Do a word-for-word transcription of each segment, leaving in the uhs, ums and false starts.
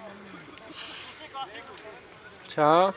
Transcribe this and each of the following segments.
Čau.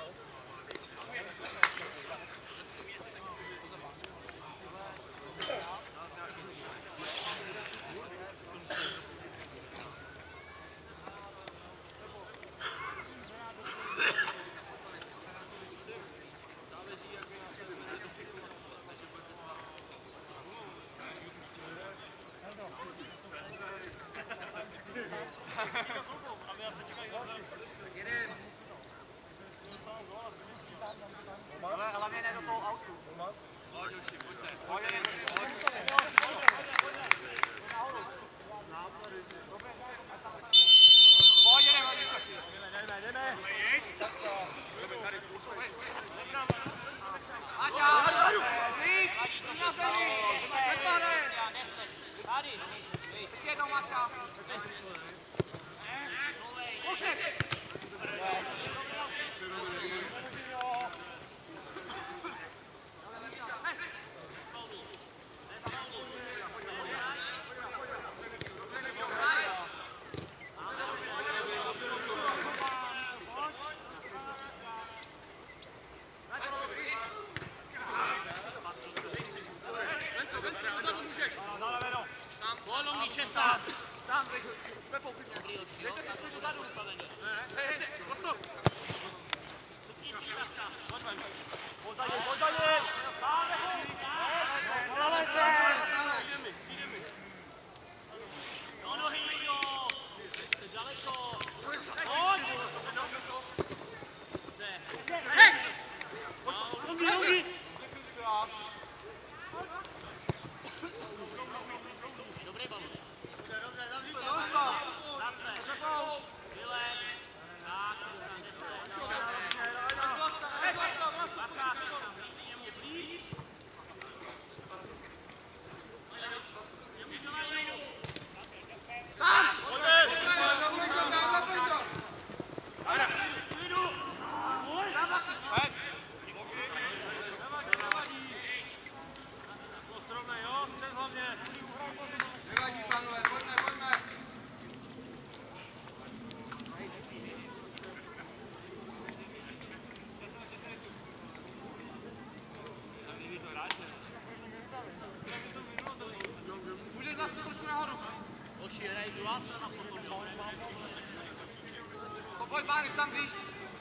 Pojď, Bány, tam víš.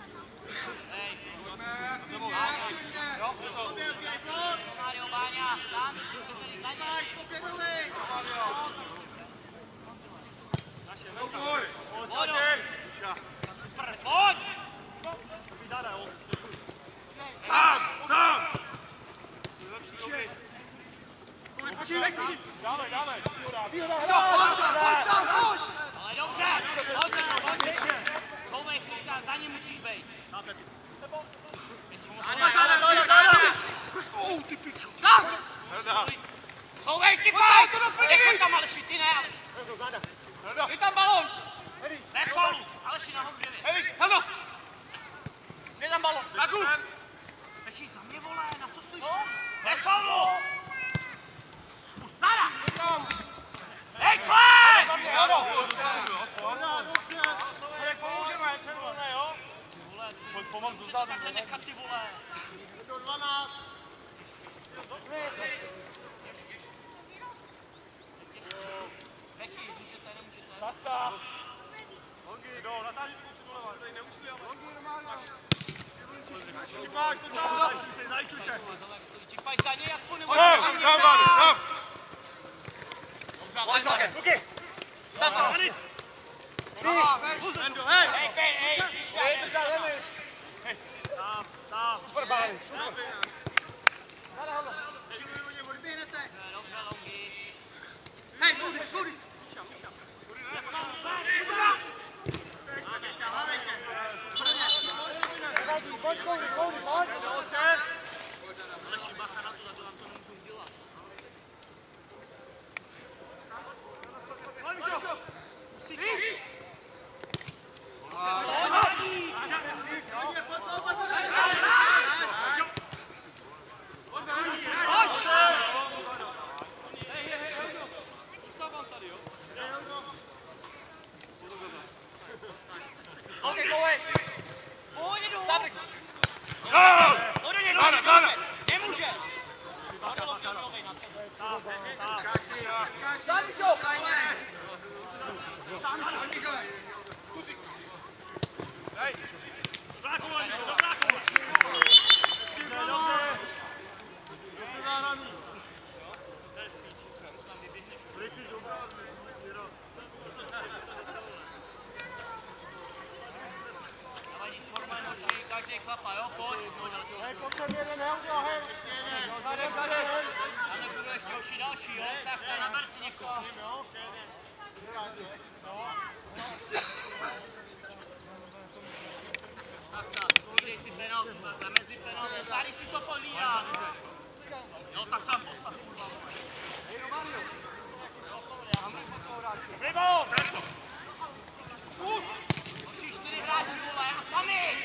Hej. Jo, Mario, Báňa, tam. Daj, popěduj. Pojď. Pojď. Tam, tam. Dáme, dáme. Ale dobře. Pojď, pojď. Kouvej, Christa, za ním musíš být. Oh, ty pičo. Tam! Hledá. Kouvej, Štipaj! Nechoď tam, Aleši, ty ne, Aleši. Je tam balón. Bez faulu. Aleši, nahoru, devě. Hej, hello. Je tam balón. Taku. Peši, za mě, vole, na co stojíš? Bez faulu! Záda! Hej, člen! Za mě, ano. Jak pomůžeme, ty vole, jo? Pojď, pomoct zůstat. Takhle nechat, ty vole. Je to dvanáct. Peši, můžete, nemůžete. Basta. Hongi, jdou, natáží tu si doleva, tady neusli, ale... Hongi, normálně. Čipáš, to tam. Zajišťuj se. Čipaj se, ani aspoň nebo... Sam, sam, Bány, sam. Dobře, ale tak. Ruky. Sam, Bány. Endo, hej. Hej, hej, hej, hej, hej. Tam, tam. Super, Bány, super. Dobře, Longy. Hej, kudy, kudy. Pojď, pojď, pojď, pojď. Aleši, bacha na to, za to vám to nemůžu udělat. každý chlapa, jo, pojď. Hej, potřebuje jeden neudělal, hej. Zadek, zadek. A nebudu ještě oši další, jo, tak to naber si někoho. Tak, tak, dej si penaltu, takhle, mezi penaltu, tady si to podlídá. Jo, tak sám postav, kurva. Hej, do Mario. Vybal! Oši čtyři hráči, vole, a sami!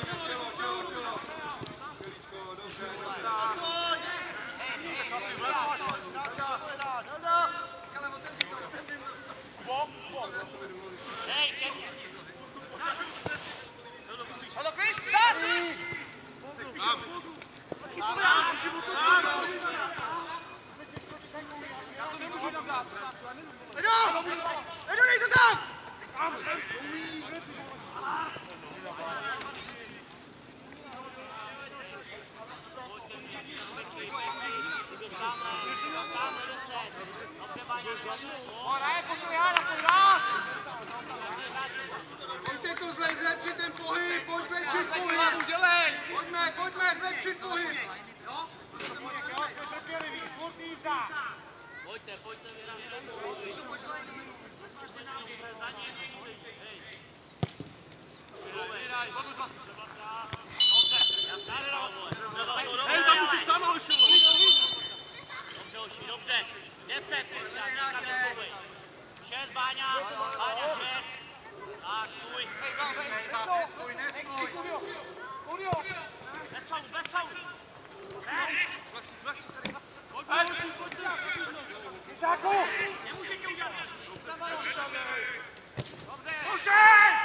Hej, ke mně! Já to nemůžu tam dát. Edo! Edo, dej to tam! Hore, potřebuji hádat, pojď rád! Pojďte to zlepšit ten pohyb, pojď zlepšit pohyb! Pojďme, pojďme zlepšit pohyb! Pojďte, pojďte, Hej, tam musíš tam hoši! Dobře, hoši, dobře. Deset, někam nekouvej. Šest, Báňa, Báňa, šest. Tak, stůj. Nestůj, nestůj! Bez faulu, bez faulu. Žáku! Nemůže tě udělat. Puštěj!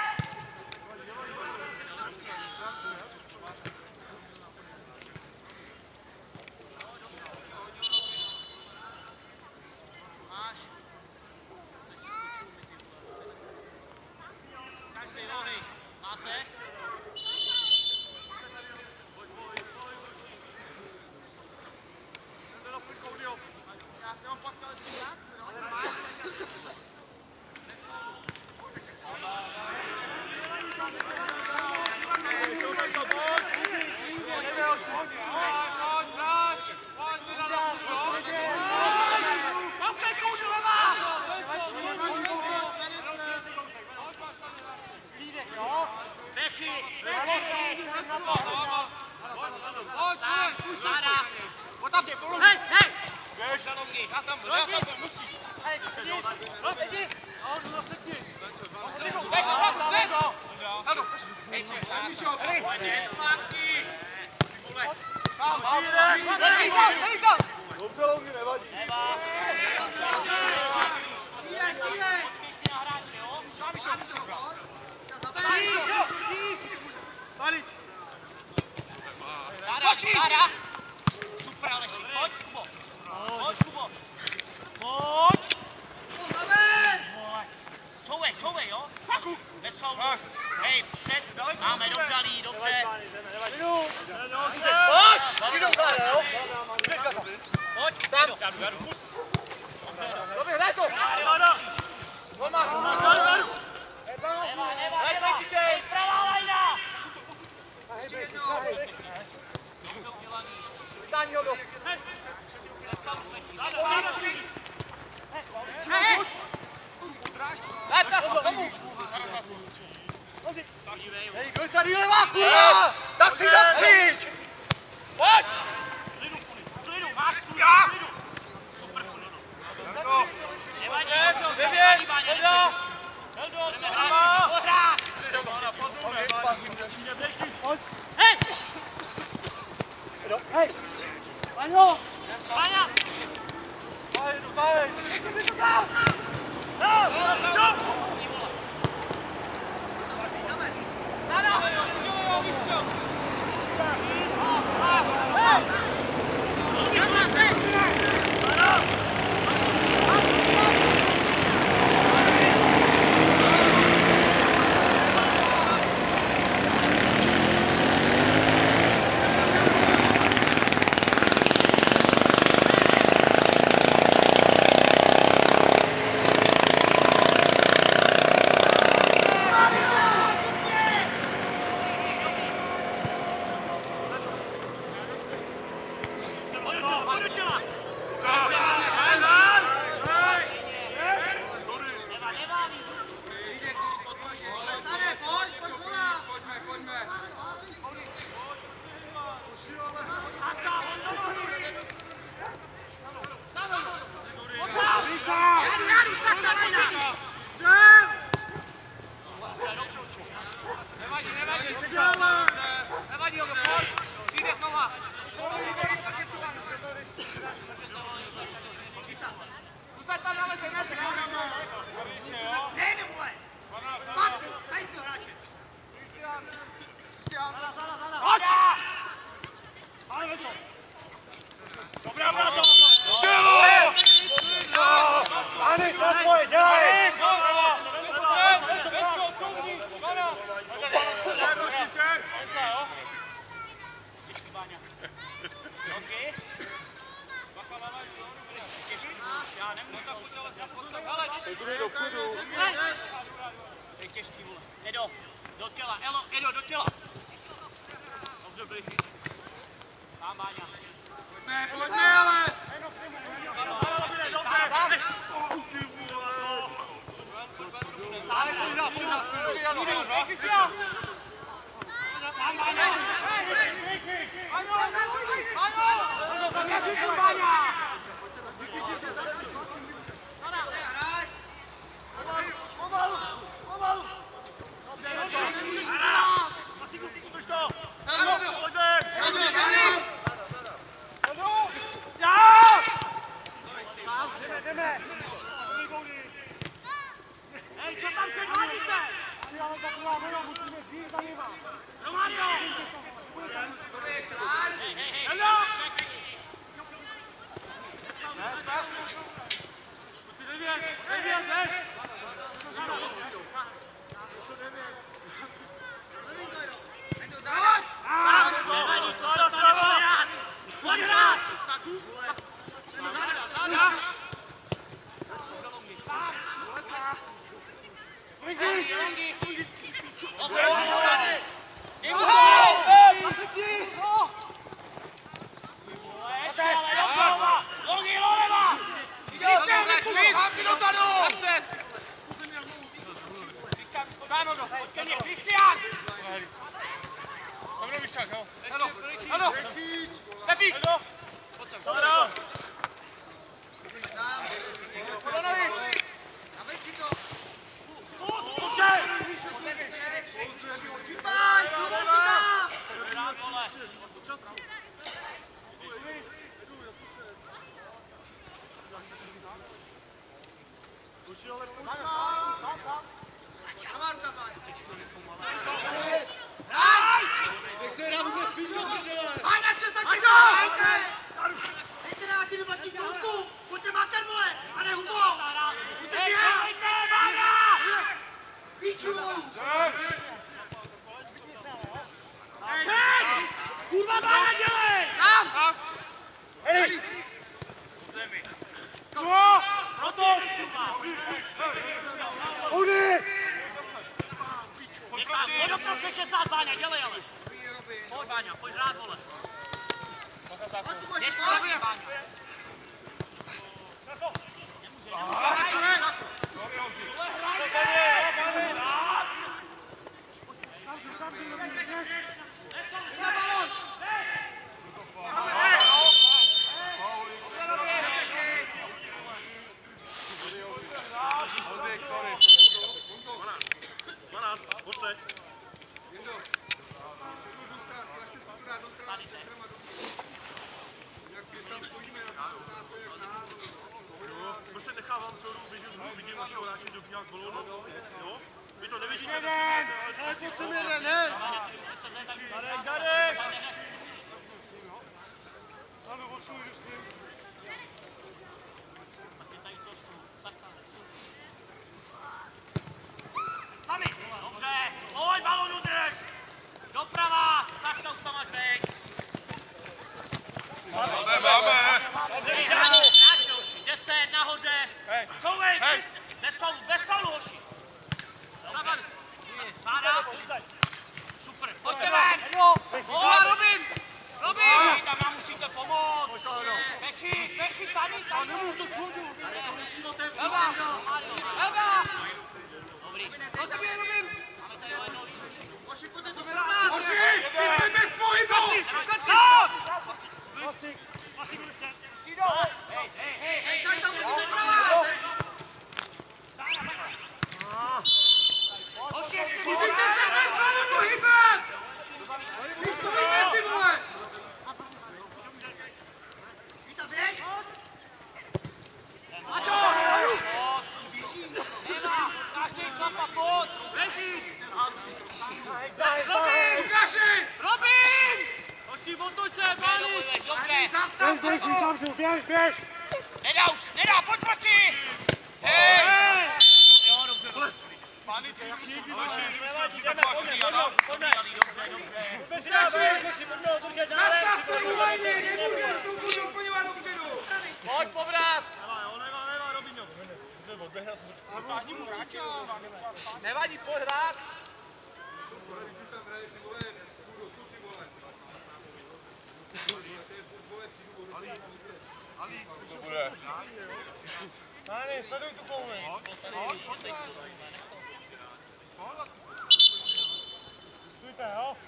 Každý nohy. Máte? Já s nemám packa, ale s tím jak? Bechy, Bechy. Sám, záda. Hej, hej. Běž na nohy. Já tam, já tam, musíš. Hej, jdi! Jdi! Nahoře zase jdi! Pojďte zpátky. Tam, hej tam, hej tam! Dobře, Longy, nevadí. Neva. Cílej, cílej! Počkej si na hráče, jo? Talis. Záda, záda. Super, Aleši. Pojď, Kubo. Pojď, Kubo. Pojď. Pojď. Couvej, couvej, jo? Bez faulu. Hej, před. Máme dobře, Alí, dobře. Pojď! Přijdou zále, jo? Pojď. Sám. Jadu, jadu, pust. Dobře, hraj to! Záda. Volma, Volma, Neva, neva, hraj neva. Pejpičej! Hej, pravá lajna. Hej, Pejpič, hej! Vytáhni ho do... Bez faulu, Bechy. Záda, záda. Hej! Hej, tak, tomu! Hej, kdo je tady levá, kurva? Tak si zapříč! Pojď! Klidu, klidu, máš klidu, klidu. Super, klidu. Nevadí, nevadí, Váně, nevadí. Heldo, co hrát? Co hrát? Hej! Hej! Vaňo! Váňa! Hej, hej. Jdi to tam! Co? tělo, Edo, do těla. Dobře, Brichy. Tam, Báňa. Pojďme, pojďme, ale! Ale pojď hrát, pojď hrát. Tam, Báňa. Hej, co tam předvádíte? Romario! Hej, hej, hej! Hello! Kristián! Tam nevíš čak, jo? Ano, ano. Pepík. Pojď sem. Dávej si to! Zkušej! Vypáň, Rád, vole! Nechce hrát vůbec pít do prdele. Haj, nechce taky to! Hejte! Hejte na ty dva tí kůzku! Pojďte máter, vole! A ne hubo! Pojďte běhat! Hejte, Báňa! Píču! Kurva, Báňa, dělej! Tam! Hej! No! Proto! Udy! Pojď do prostřed šedesát, Báňa, dělej ale! Pojď, Báňa, pojď hrát, vole! Jdeš prostřed, Báňa! Na balón! dvanáct, pojď teď. Prostě nechávám celou běžet, vidím vašeho hráče, kdo nějak balónu, jo? Vy to nevidíte, ale to jsem jeden, ne? Zadek, zadek! Ano, odsuň, jdu s ním. Sami! Dobře! Pojď, balonu drž! Doprava! Tak to už tam máš bejk! Máme, máme! Hej, řádně, řádně, hoši! Deset, nahoře! Couvej, bez faulu, bez faulu, hoši! Dobře! Záda! Super, pojďte ven! Pojď, Robin! Robin! Tam nám musíte pomoct! Peši, peši, tady, tady! Nemůžu to cudu. Helga! Helga! Dobrý. Do tebe, Robin! Máme tady lednou lízu. Hoši, pojďte to srovnat! Hoši, ty jsi bez pohybu! Tam! Hej, hej, hej, hej, tak to musíte doprava! Hoši, ještě Musíte se bez balonu hýbat! Vy stojíme, ty vole! Víta, běž! Maťo! Eva, každý chlapa, pojď! Běží! Robin! Lukáši! Robin! Hoši, otoč se, Báni! Dobře, Zastav to! Běž, běž! nedá už, nedá, pojď proti! Hej! Jo, dobře, dobře. Páni, ty jak nikdy naši, Jdeme, pojďme, pojďme, dobře, dobře. Lukáši! Zastav se u lajny, nemůžu tu budu podívat dopředu! Pojď, povrát! Leva, leva, Robinho. Nebo odběhnat, vytáhni mu vrátil. Nevadí, pojď hrát! To bude. Páni, sleduj tu kouli. Stůjte, jo?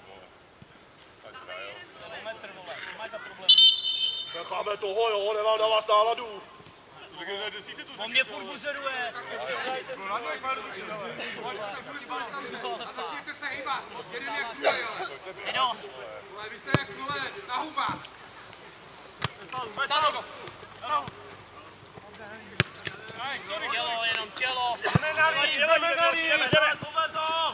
Metr, vole, co máš za problém? Necháme toho, jo, nemám na vás náladu. On mě furt buzeruje. A začněte se hýbat, jeden jak kůle, ale. Edo. Ale vy jste jak kůle, na hubách. Salo. Tělo, jenom tělo. Jdeme na líp, jdeme na líp. Jdeme, jdeme, to.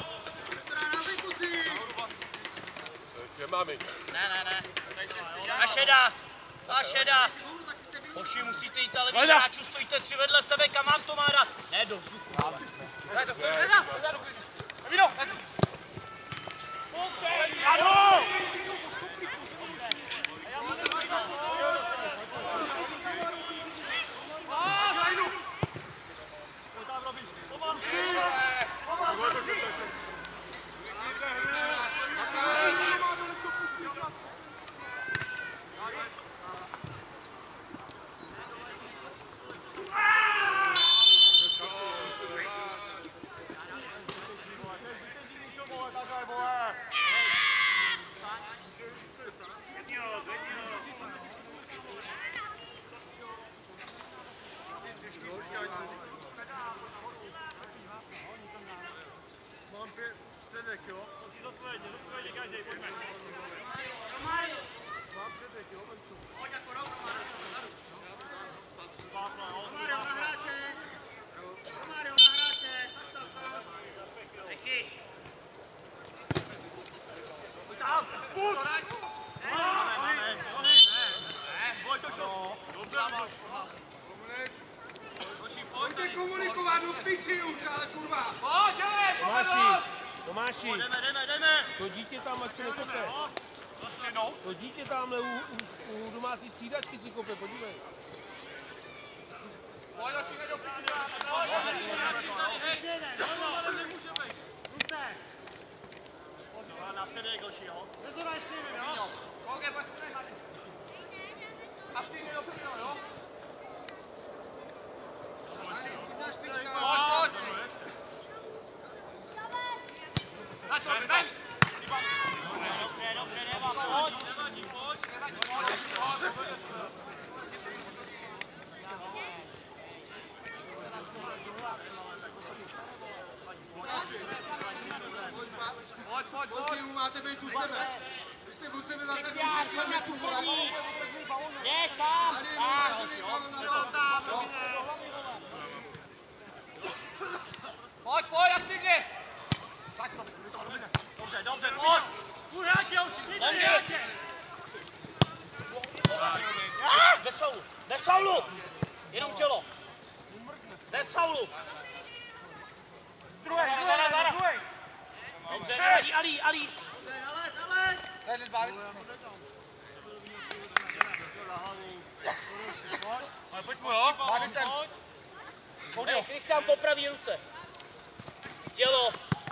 Ještě máme. Ne, ne, ne. A šeda. A šeda. Hoši, musíte jít, ale vy hráčů stojíte tři vedle sebe, kam mám to má dát? Ne, do vzduchu. Ne, do vzduchu. Vino, Ano! Mám pět předek, jo? Musí zodpovědět, zodpovědět každý, pojďme. Mám předek, jo? Pojď jako rok, Romário na hráče. Romário na hráče, tak, tak, tak. Nechy. Pojď tam. Půl. Pojď to šlo. Dobře, Pojďte komunikovat do piči už, ale kurva. Pojď, dělej, Tomáši, Tomáši, jdeme, jdeme, jdeme. to dítě tam, ať se nekope. To dítě tamhle u, u, u domácí střídačky si kope, podívej. Pojď, asi nejde do piči. Na předek, hoši, jo? Nezoraj s tím, jo? Koukej, pojď se nechat. A v týdny do piči, jo? Pojď! Na to, ven! Dobře, dobře, Neva, pojď. Pojď, pojď, pojď! Máte být u sebe! Vy jste u sebe zase Kristián, pojď na tu první. Jdeš tam. Tak. Pojď, pojď, aktivně! Dobře, dobře, pojď. Půl hráče, už jdi hráče! Bez faulu. Bez faulu. Jenom tělo. Bez faulu. Druhý, Vara, druhý! Dobře, Ali, Ali, Ali. Aleš, Aleš! Tady dva, Ale pojď mu, jo? Máte sem! Hej, Kristián po pravý ruce. Tělo.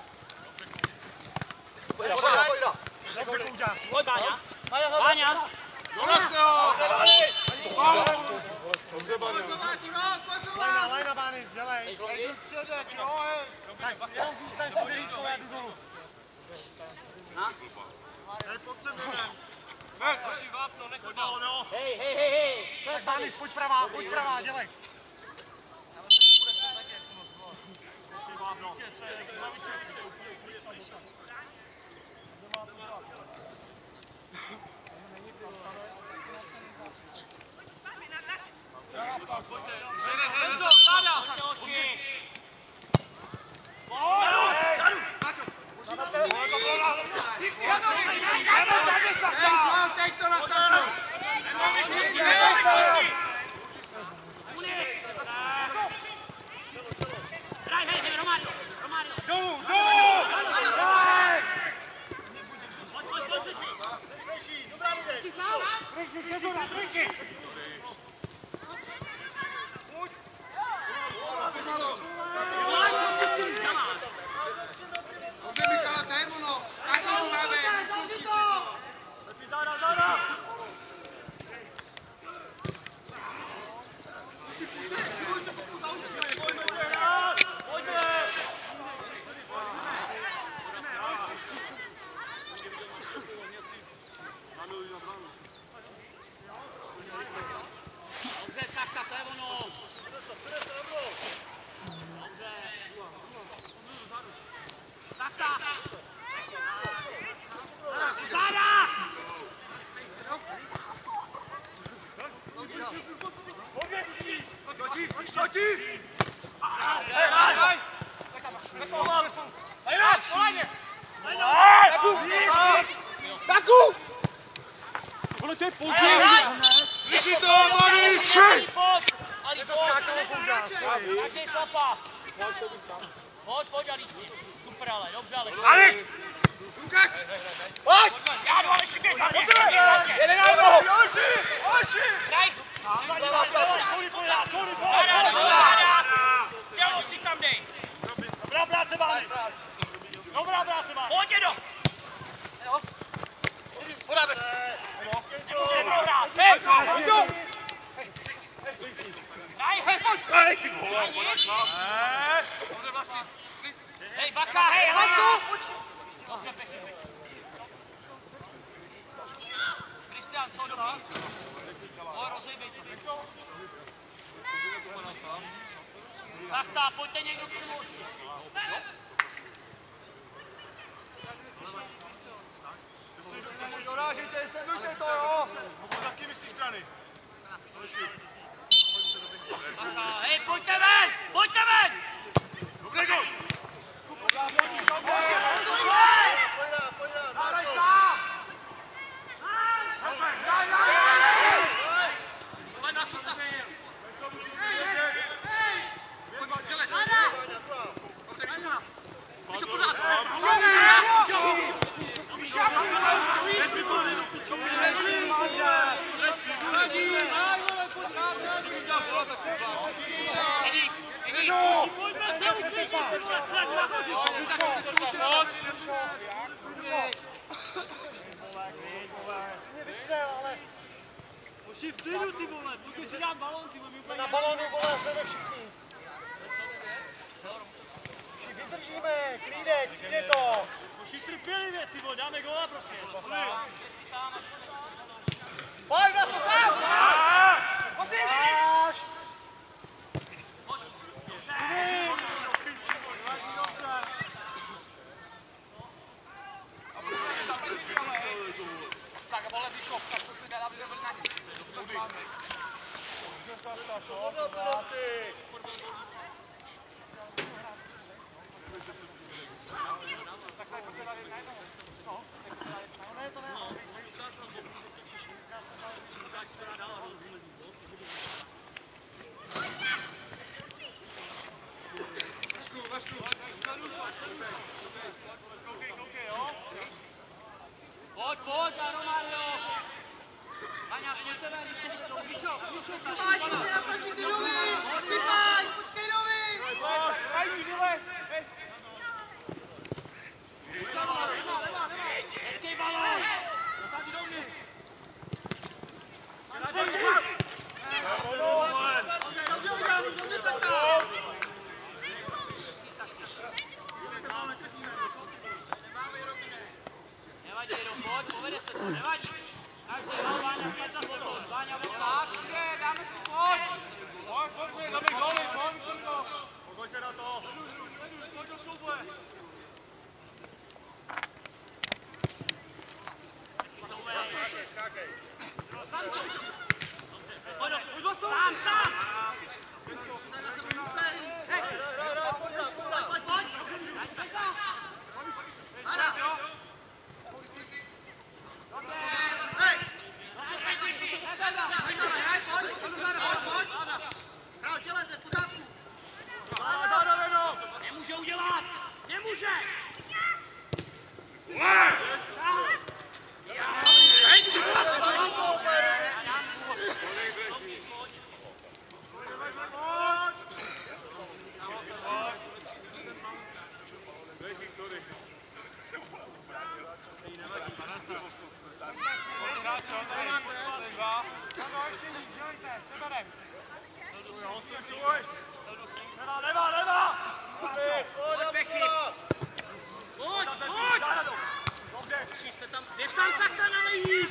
Pojďa, pojďa, pojďa. Dobře, Kouďa. Pojď, Váňa. Váňa. Dorazte ho! Dobře, Baňo. Lajna, Lajna, Bány, dělej. Jdeš logy? Předek, jo, hej. Tak, jenom zůstaň v terítku, já jdu dolů. Hej, pojď sem, jdeme. Ne, hoši, vápno, nechoď dál, jo? Hej, hej, hej, hej. Tak, Bány, pojď pravá, pojď pravá, dělej. Enzo, Láda. Hoši. Teď to nastavu! Hraj, hej, hej, Romário. Romário. Dolů, dolů! Proti! Hej, hej, hej! Baku! Ale to je pozdě. Vyšli to, mladý! Tři! Ali, pojď! Každý chlapa! Pojď, pojď, Ali, s ním. Super, ale, dobře, ale. Alic! Lukáš! Pojď! Já jdu, ale šikej, za mě! Jeden na jednoho! Hraj! Tělo si tam dej! Dobrá práce, Bány! Dobrá práce, Bány! Pojď, jedo! Nemůže prohrát! Hej! Hraj, hej, pojď! Hej, ty vole! Hej, bacha, hej, hej, tu! Dobře, pěkně. Kristián, co dobrý? Pojď, rozejbej to. Zachta, pojďte někdo k tomu. Dorážejte, sledujte to, jo! Taky myslíš strany. Bacha, hej, pojďte ven! Pojďte ven! Dobrý gol! Musí v klidu, ty vole, pojďte si dát balón, ty vole, my úplně... Na balónu, vole, jsme všichni. Vydržíme, klídek, přijde to. Musí trpělivě, ty vole, dáme góla prostě. Pojď, na to sám! Máš! Tak, vole, Vyškov, tak to si dá, aby to byl na ně. Pojď, pojď, Romario! Aňa, pojďte ven, když to vyšlo, vyšlo, vyšlo, tady, Pojď, pojď na proti, ty nový! Vypaj, počkej nový! hezký balón! Dobře udělaný, dobře takto! Nevadí, jenom pojď, povede se to, nevadí. Takže jo, Váňa, pět za sebou, Váňa, vypad. Dáme si pojď! Pojď, pojď, dobrý goly, pojď, Viktorko! Pojďte na to! Pojď do souboje! Pojď, sám, sám! Nemůže udělat! Nemůže! Levá, levá! Pojď, Pechy! Pojď, pojď! Dobře! Jste tam, běž tam, Cachta, nalejíš!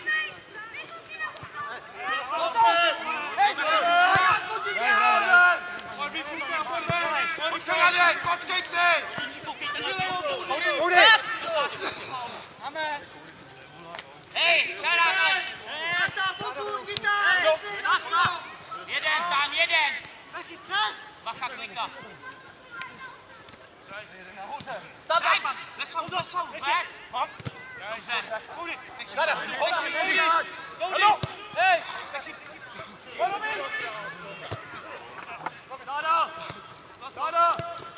Počkej, Radek, počkej si! Hej, Karabaj! Posun, chytaj! Jeden, tam jeden! Pechy, střed! Bacha, klika. Daj, bez faulu, bez faulu, bez. Dobře. Zada, Koudi. hej! Záda! Záda!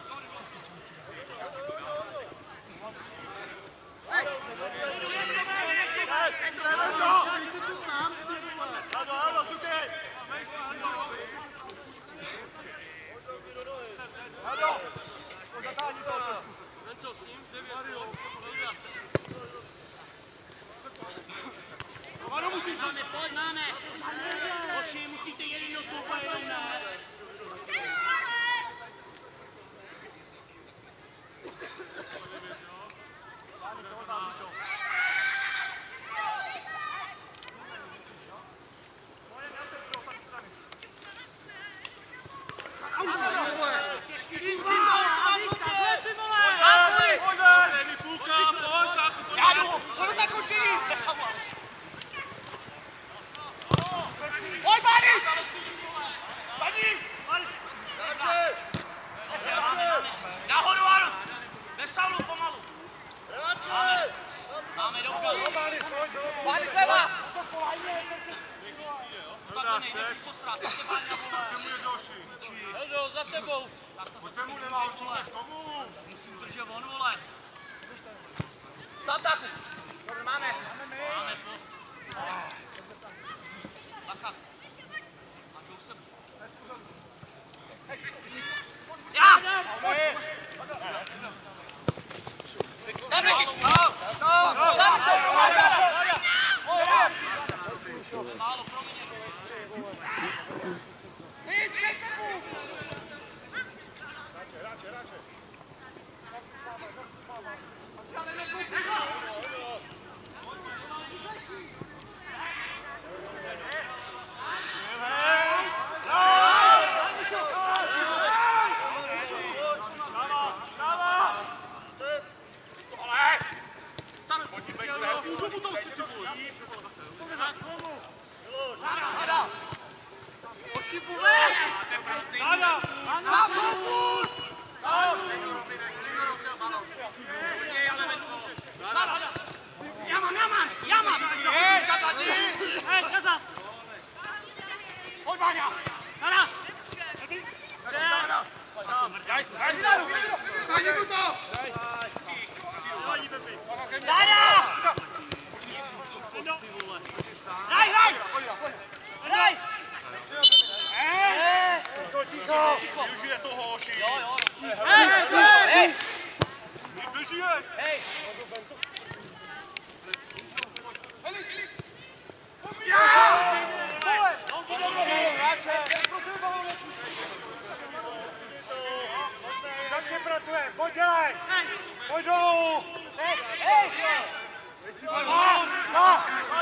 Máme, pojď, máme. Hoši, musíte jedinýho soupa jenom ne. Nahoru, Aru! Bez faulu, pomalu. Máme. Máme, dobře. Páni zleva! Takhle nejde, už postrát. Tak se Váňa volá. Heldo, za tebou! Pojďte mu, nemá odsouhlas, komu? Musím držet on, vole. Tam taky! Máme! Máme, po. Bacha. A jdou sem. Já! Zadruhy! Málo, promiň. Já mám, já mám, já mám! Hej, Kaza! Pojď, Váňa! Nada! Záda! Hraj, hraj! Hraj! Využije toho, hoši. Jo, jo. Hej! Hej! Využije! Hej! Začně pracuje, pojď dělej! Pojď dolů! Hej! Hej! No! No!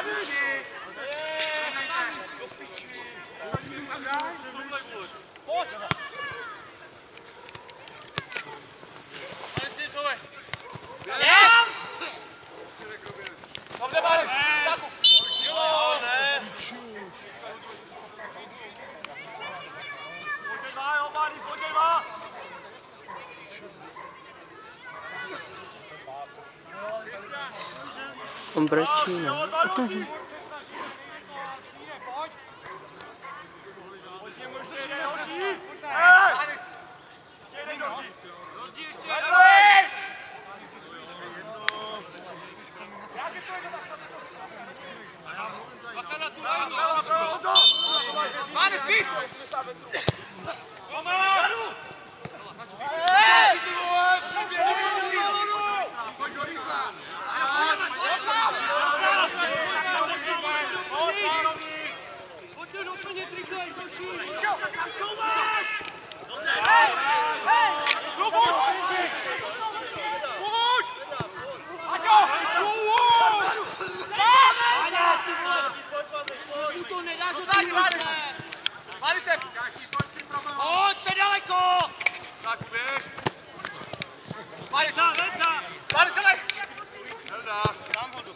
Pojď! Yes! Dobře, Marek! Taku! Jo, ne! Pojďte dva, jo, Márny, pojďte dva! On brečí, ne? Máne, spí! Pojďte doplnit rychlej, další! Tam couváš! Dobře! Hej! Hej! Klubuj! Pojď! Aťo! Váňa, ty vole! Už to nedáš do Znáte, té Máne! ruce! Máne se! Pojď se daleko! Tak běž! Máne se! Za, Venca! Máne se, lej! Helda! Dám vodu.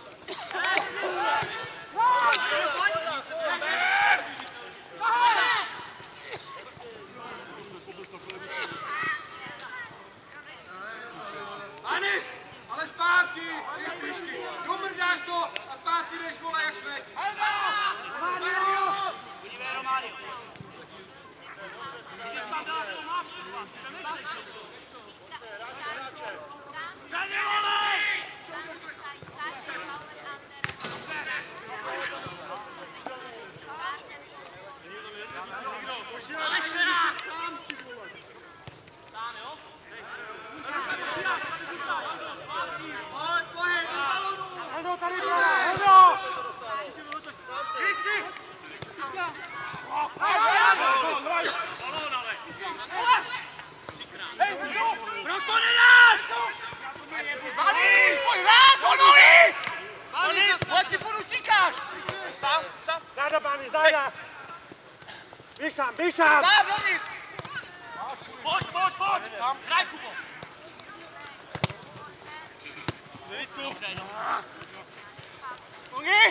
Záda, páni, záda! Běž sám, běž sám! Pojď, pojď, pojď! Hraj, Kubo! Dobře, no. Ungi!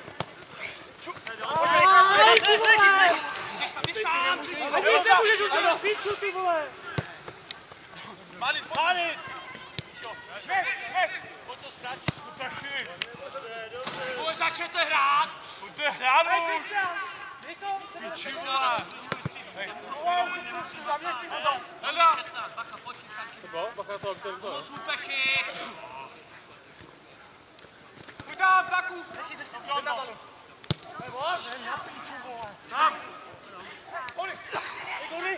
Běž tam, běž tam! Víš, nemůžeš udělat pizzu, ty vole! Malis, Malis! Švek, švek! Pojď to ztratit, kutrachy! Pojď, začněte hrát! Pojďte hrát už! Piči, vole! Hledá! Bacha, pojď, chytám. Bacha, to, to, to. Moc úpeky! Pojď tam, Baku! Tam! Oli! Oli!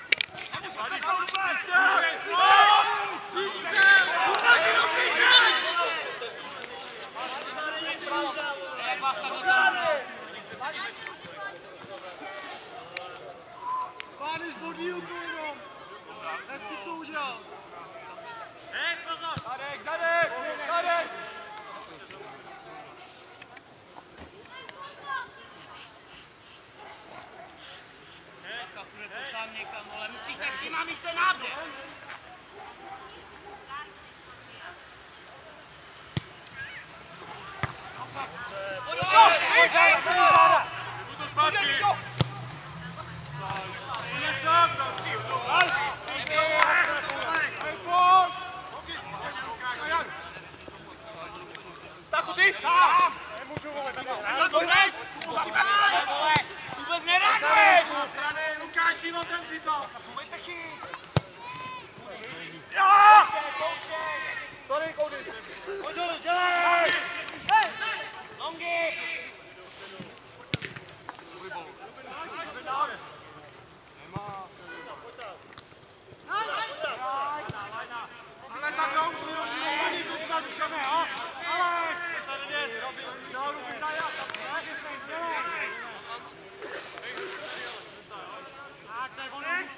Pány z bodílku jenom! Hezky to udělal! Hej, pozor! Zadek, zadek! Zadek! Bude to tam někam, ale musíte si mám jít ten náběh. Tak ty! Sám! Nemůžu, vole, Vůbec nereaguješ! Lukáši, otevři to! Tady, Koudy! Pojď dolů, dělej! Longy! Ale tak já už si noží opaní teďka, když jdeme, ha? Ale! Tady jde, žálu, vydají a tak, dělej! Tak, to je volný.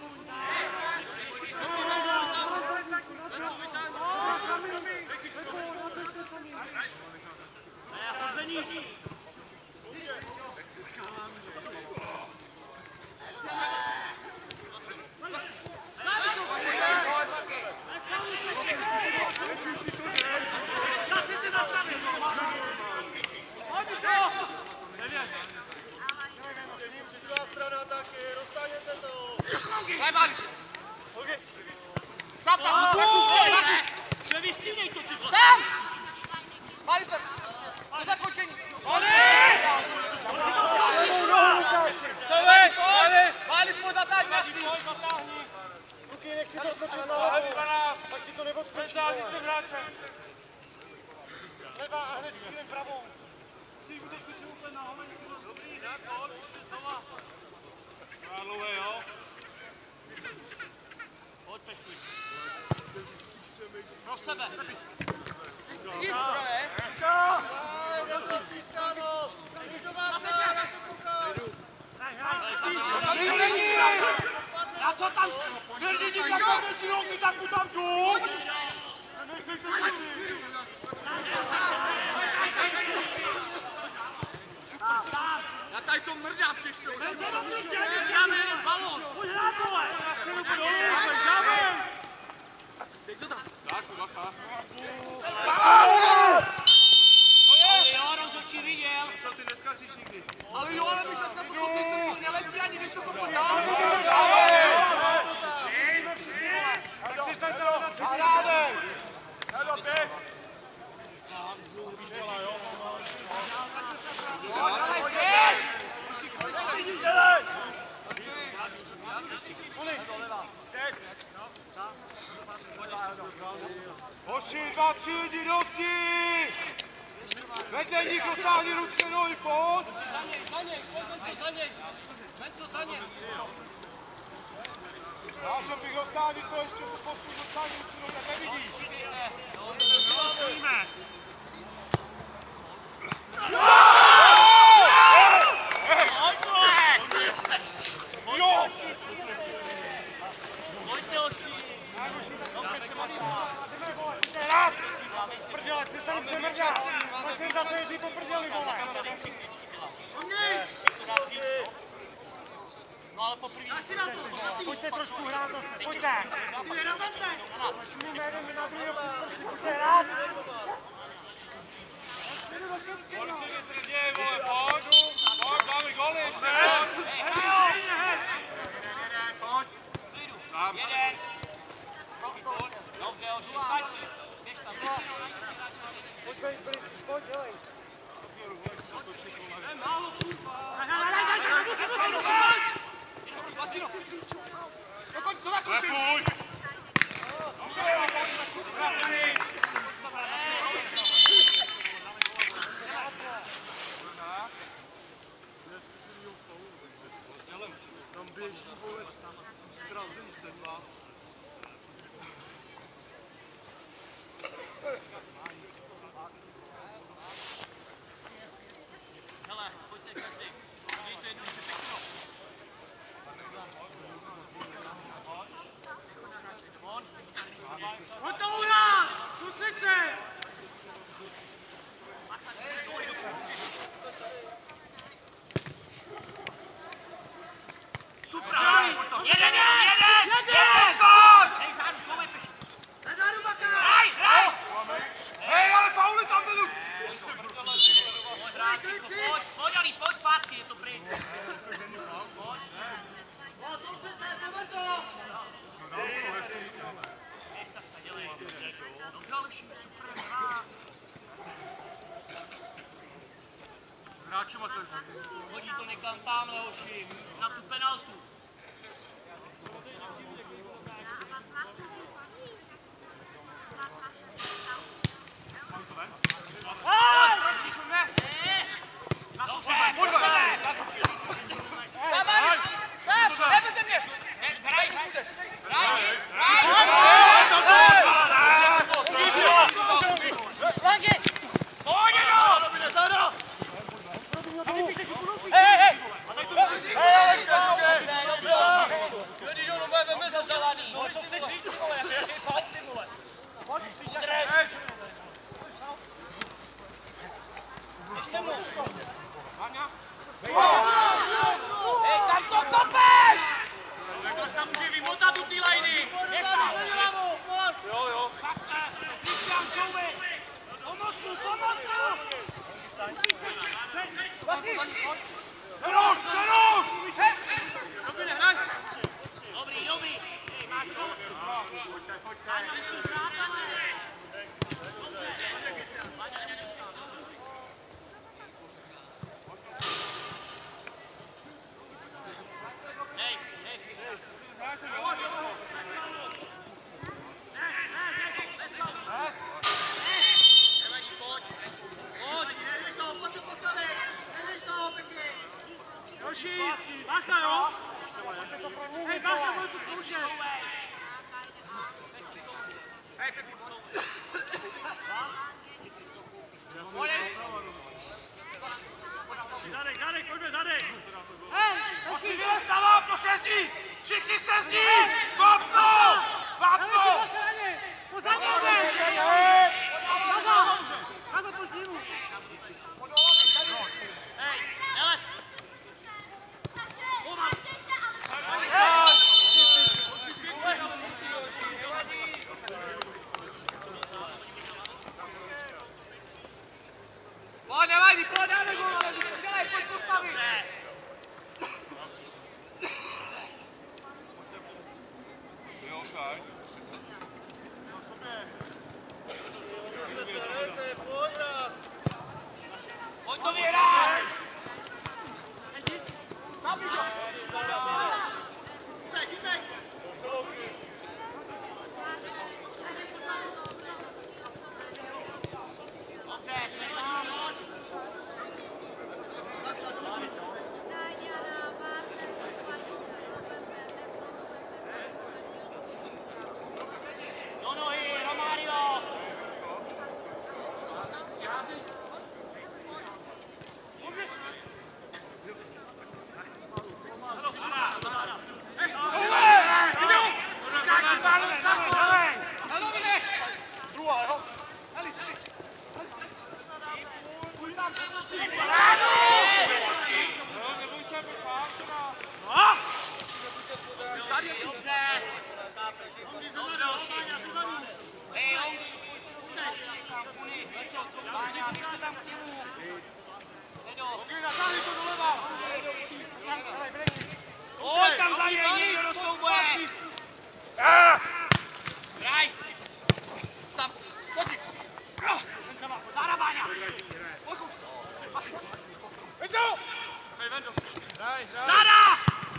Pro sebe! Na co tam? Hrdinník, jak tam nečinouky, tak mu tam jdu! Já tady to mrdám těžce. Dáme jenom balón. Pojď hrát, vole. Dáme. Dej to tam. Tak, bacha. Jo, rozhodčí viděl. Co ty dneska jsi nikdy? Ale jo, ale my se snad poslouchej, to neletí ani když to kopu dál. Tak přistaňte na Haráde. Hedo, ty. Dělej! Brděník, dotáhni ruce, nohy, pojď! Za něj, za něj, pojď Venco, za něj. Venco, za něj. Dášo, bych dostáhni to ještě se posun, dostáhni ruce, nohy, tak nevidí. Stojíme. Jo! Pojďte oči. Prdele, přestaň se mrdat! Musím zase jezdit po prdeli, vole! No ale poprvé. Pojďte trošku hrát zase, pojďte! Začneme jeden na druhého, pojďte hrát! Pojď, máme goly! Pojď! Sám! Jeden. Dobře, oši, stačí. Běž tam. Pojď, pojď, pojď, dělej! Lepuj! Tam běží, vole, zrazí se dva. Hele, pojďte každý. Dejte jednu pěknou. Pojď to uhrát! Soustřeď se! Super! Jeden, jeden! Jeden! Hej, záru, člověk! Na záru Baka! Hraj, hraj! Hej, ale fauly tam byly! Pojď, pojď, Ali, pojď zpátky, je to pryč. Pojď. Soustřeď se, neber to! Běž, tak to dělej. Dobře, Aleši, super, hrát. Hráčům a to Hodí to někam tamhle, hoši, na tu penaltu. Hej! Proč ne? Na to se! Pojď, Zabali! Zas! Nebe ze mě! Hraj, hraj! Hraj! Hraj! Lanky! Pojď, jenom! Hej, hej! Hej, Jodi, jo, no veme za zelený. No, co chceš říct, ty vole, jaký faul, ty vole? Udrž! Ještě mu! Hej, kam to kopeš? Takhle se tam může vymotat u té lajny. Jo, jo. Kristián, kouvej! Pomoc mu, pomoc mu! Přeruš, přeruš! Dobrý, nehraj! Dobrý, dobrý. Hej, máš los. Pojďte, pojďte. Hej, hej, hej. Nevadí, pojď. Pojď. Nejdeš toho, pojď to postavit! Nejdeš toho, pěkně! Joši, bacha, jo? Hej, bacha, budu tu zkoušet. Hej, pěkně, pojď. Zadek, zadek, pojďme zadek. Hej! Hoši, vylez tam, to sezdí! Všichni sezdí! Vápno! Vápno! Hej, nelez. Pomal. Pojď, nevadí, pojď, dáme gól, ale dělej, pojď postavit! Dobře. Jo, šaj. Pojď to vyhrát. Zabíš ho! Čutej, čutej. Dobře, jsme tam. Dobře. Dobře, Oši. Hej, Honky. Puni. Váňa, běžte tam k němu. Nedo. Honky, natáhni to doleva. Pojď tam za něj, někdo do souboje. Hraj. Sam. Pojď. Záda, Váňa. Vendu! Hej, Vendu. Hraj, hraj. Záda.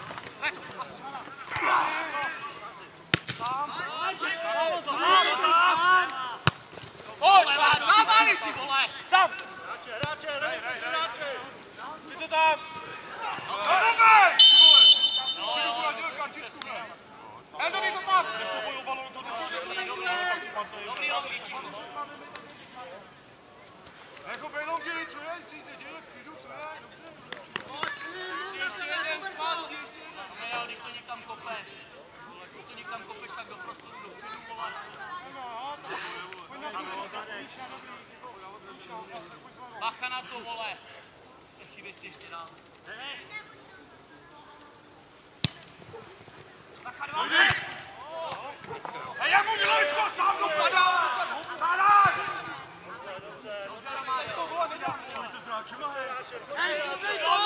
Pojď, Váňa. Ty vole. Sam! Hráče, hráče, hráče, hráče. Jděte tam. Dobej! Ty vole, dělej kartičku, ne? Heldo, mi to tam! Nesoboj balón, to nesoboj. Dobrý, dobrý, Číku. Jako Bejlonky, co je? Co se děje? Klidu, co je? Romeo, když to někam kopeš, když to někam kopeš, tak do prostoru dopředu, vole. Bacha na to, vole. Ještě věc ještě dál. Bacha dva! Hej, jak může Lavičko, sám dopadá! Dálaj! Co je to s hráčima, hej? Hej,